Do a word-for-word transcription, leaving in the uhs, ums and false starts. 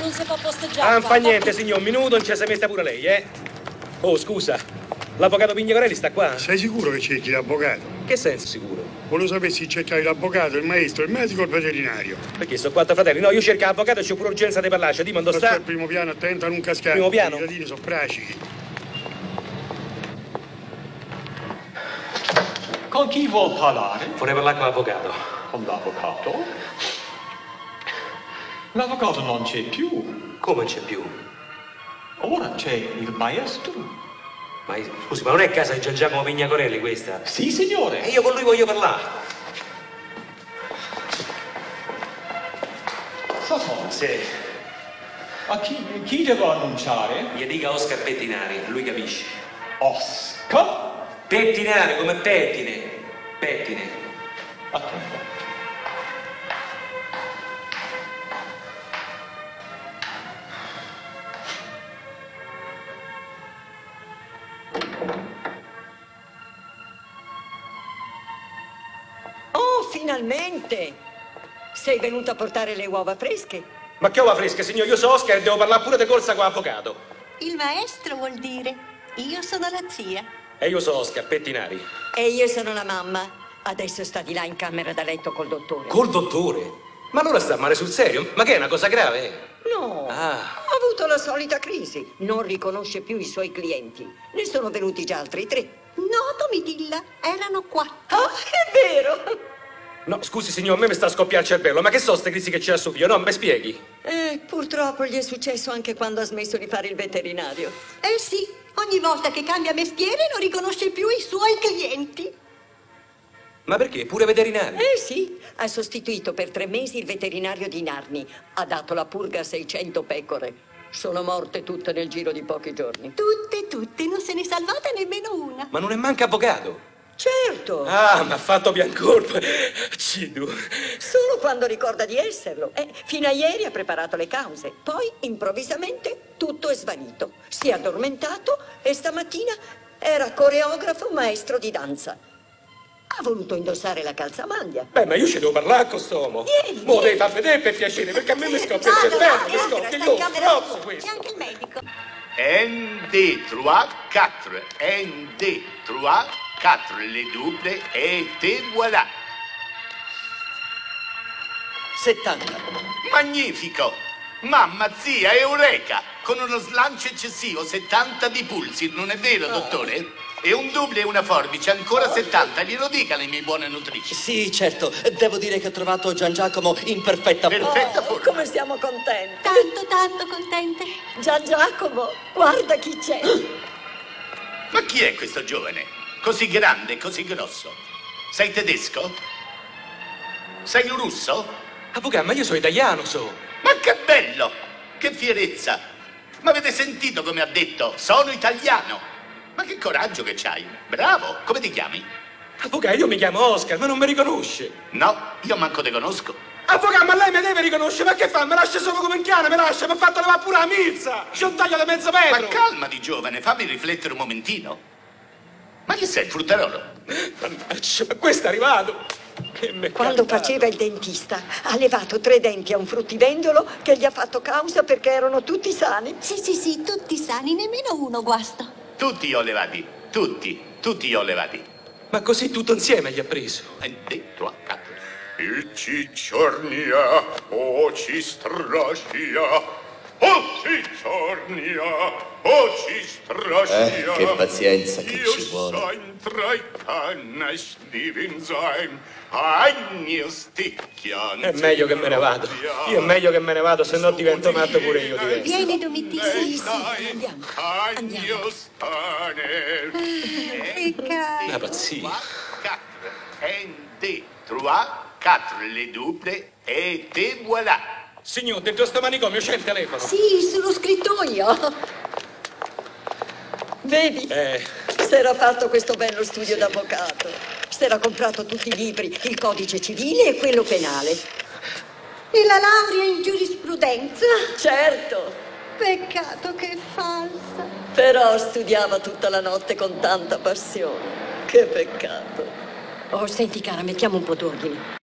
non si può posteggiare. Ah, non fa niente, signor, un minuto, non ci si metta pure lei, eh? Oh, scusa, l'avvocato Pignacorelli sta qua? Sei sicuro che cerchi l'avvocato? Che senso sicuro? Volevo sapere se cercavi l'avvocato, il maestro, il medico o il veterinario. Perché sono quattro fratelli? No, io cerco l'avvocato e c'ho pure urgenza di parlarci. Dimmi, dove Sta sta? al primo piano, attento a non cascare. Primo piano? I cittadini sono fracichi. Con chi vuol parlare? Vorrei parlare con l'avvocato. Con l'avvocato? L'avvocato non c'è più. Come non c'è più? Ora c'è il maestro. Ma scusi, ma non è casa di Gian Giacomo Pignacorelli questa? Sì, signore. E io con lui voglio parlare. Sasson, Sì. a chi, chi devo annunciare? Gli dica Oscar Pettinari, lui capisce. Oscar? Pettinari, come pettine. Pettine. Attento. Oh, finalmente! Sei venuto a portare le uova fresche? Ma che uova fresche, signor? Io sono Oscar e devo parlare pure di corsa con l'avvocato. Il maestro vuol dire. Io sono la zia. E io sono Oscar Pettinari. E io sono la mamma. Adesso sta di là in camera da letto col dottore. Col dottore? Ma allora sta male sul serio? Ma che è una cosa grave? No, Ah. ha avuto la solita crisi. Non riconosce più i suoi clienti. Ne sono venuti già altri tre. No, Domitilla, erano quattro. Ah, è vero! No, scusi, signor, a me mi sta a scoppiare il cervello. Ma che sono ste crisi che c'è a suo figlio? No, mi spieghi. Eh, purtroppo gli è successo anche quando ha smesso di fare il veterinario. Eh sì, ogni volta che cambia mestiere non riconosce più i suoi clienti. Ma perché? Pure veterinario? Eh sì, ha sostituito per tre mesi il veterinario di Narni. Ha dato la purga a seicento pecore. Sono morte tutte nel giro di pochi giorni. Tutte, tutte, non se ne è salvata nemmeno una. Ma non è manca avvocato. Certo! Ah, mi ha fatto biancorpo. Cidu. Solo quando ricorda di esserlo. Eh, fino a ieri ha preparato le cause. Poi, improvvisamente, tutto è svanito. Si è addormentato e stamattina era coreografo maestro di danza. Ha voluto indossare la calzamaglia. Beh, ma io ci devo parlare con quest'uomo. Vieni, Mo' vieni. devi far vedere per piacere, perché a me mi scoppia il Vado, cervello, vado, mi scoppia. sta Io in camera strozzo sua. C'è questo. anche il medico. Un, deux, trois, quatre. Un, deux, trois, quatre. Le double et te voilà. settanta. Magnifico! Mamma, zia, eureka! Con uno slancio eccessivo, settanta di pulsi, non è vero, dottore? E un double e una forbice, ancora settanta, glielo dica le mie buone nutrici. Sì, certo. Devo dire che ho trovato Gian Giacomo in perfetta forma. Perfetta Oh, forma. come siamo contenti. Tanto, tanto contente. Gian Giacomo, guarda chi c'è. Ma chi è questo giovane? Così grande, così grosso. Sei tedesco? Sei un russo? Avvocato, ma io sono italiano, so. Ma che bello! Che fierezza! Ma avete sentito come ha detto? Sono italiano! Ma che coraggio che c'hai! Bravo! Come ti chiami? Avvocato, io mi chiamo Oscar, ma non mi riconosce. No, io manco te conosco. Avvocato, ma lei mi deve riconoscere, ma che fa? Mi lascia solo come un cane, mi lascia, mi ha fatto levare pure la milza! C'è un taglio di mezzo metro! Ma calmati, giovane, fammi riflettere un momentino. Ma che sei, il fruttarolo? Mannaggia, ma questo è arrivato! Che me Quando faceva il dentista, ha levato tre denti a un fruttivendolo che gli ha fatto causa perché erano tutti sani. Sì, sì, sì, tutti sani, nemmeno uno guasto. Tutti io ho levati, tutti, tutti io ho levati. Ma così tutto insieme gli ha preso. E detto a capo. Il cicciornia, o ci strascia. Oh, cicciornia, oh, ci strascia. Eh, che pazienza che Io ci vuole. sein drei kann es divin sein. Agni sticchian. È meglio che me ne vado. Io è meglio che me ne vado, se no divento matto pure io divento. Vieni, Domitilla. Sì, sì, andiamo. Andiamo. Agni stane. Che caro. Una pazzia. quatre. Un, deux, trois, quatre. Le double et te voilà. Signor, dentro sto manicomio c'è il telefono. Sì, sono scrittoio. Vedi? Eh, S'era fatto questo bello studio d'avvocato. S'era comprato tutti i libri, il codice civile e quello penale. E la laurea in giurisprudenza? Certo, Peccato che è falsa. però studiava tutta la notte con tanta passione. Che peccato. Oh, senti cara, mettiamo un po' d'ordine.